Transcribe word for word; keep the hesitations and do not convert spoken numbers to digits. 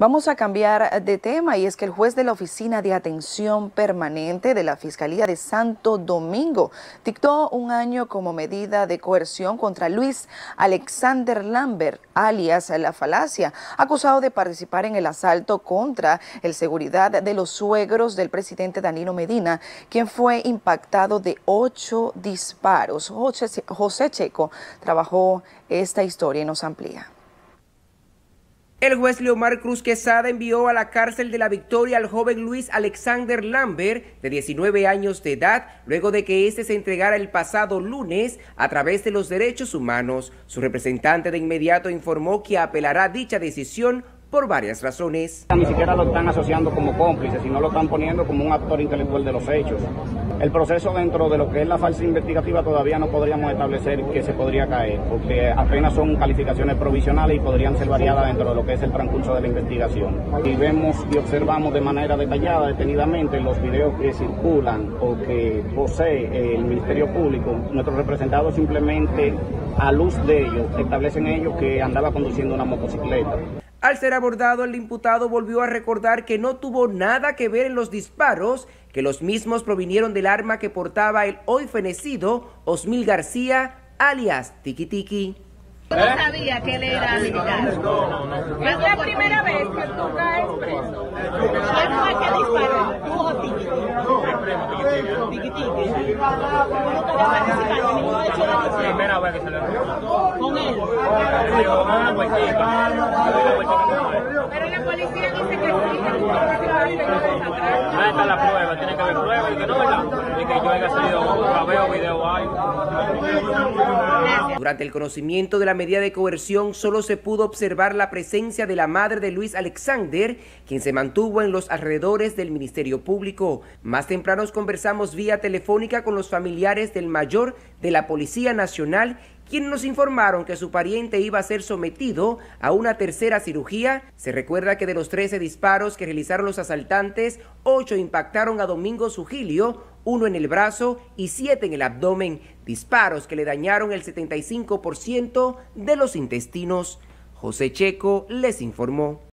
Vamos a cambiar de tema y es que el juez de la Oficina de Atención Permanente de la Fiscalía de Santo Domingo dictó un año como medida de coerción contra Luis Alexander Lambert, alias La Falacia, acusado de participar en el asalto contra el seguridad de los suegros del presidente Danilo Medina, quien fue impactado de ocho disparos. José, José Checo trabajó esta historia y nos amplía. El juez Leomar Cruz Quesada envió a la cárcel de La Victoria al joven Luis Alexander Lambert, de diecinueve años de edad, luego de que éste se entregara el pasado lunes a través de los derechos humanos. Su representante de inmediato informó que apelará dicha decisión por varias razones. Ni siquiera lo están asociando como cómplice, sino lo están poniendo como un actor intelectual de los hechos. El proceso dentro de lo que es la falsa investigativa todavía no podríamos establecer que se podría caer, porque apenas son calificaciones provisionales y podrían ser variadas dentro de lo que es el transcurso de la investigación. Y vemos y observamos de manera detallada, detenidamente, los videos que circulan o que posee el Ministerio Público. Nuestros representados simplemente, a luz de ellos, establecen ellos que andaba conduciendo una motocicleta. Al ser abordado, el imputado volvió a recordar que no tuvo nada que ver en los disparos, que los mismos provinieron del arma que portaba el hoy fenecido Osmil García, alias Tiki Tiki. Yo no sabía que él era militar. Es la primera vez que tú caes preso. ¿Quién fue que disparó? ¿Tú o Tiki Tiki? Tiki Tiki. ¿Cómo tú vas a participar en ningún hecho de la primera vez que se le dio? ¿Con él? Pero la policía dice que sí, que tú participaste en esa. Ahí está la prueba, tiene que haber prueba y que no, ¿verdad? Y que yo haya salido grabeo, video, algo. Durante el conocimiento de la medida de coerción solo se pudo observar la presencia de la madre de Luis Alexander, quien se mantuvo en los alrededores del Ministerio Público. Más temprano conversamos vía telefónica con los familiares del mayor de la Policía Nacional, quienes nos informaron que su pariente iba a ser sometido a una tercera cirugía. Se recuerda que de los trece disparos que realizaron los asaltantes, ocho impactaron a Domingo Sugilio, uno en el brazo y siete en el abdomen, disparos que le dañaron el setenta y cinco por ciento de los intestinos. José Checo les informó.